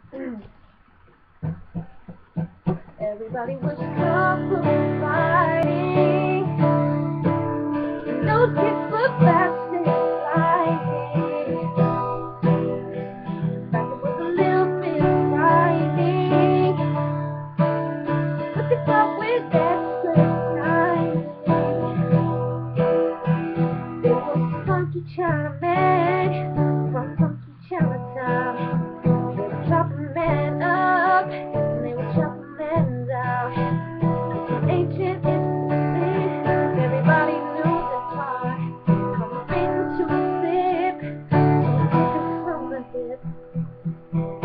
Everybody was kung fu fighting. Those kids look fast and sliding. Back it was a little bit frightening, but they fought with extra timing. There was a funky Chinaman from funky Chinatown. They were chopping men up and they were chopping men down. Ancient infancy, everybody knew the part. From a ring to a zip, to a kick from the hip.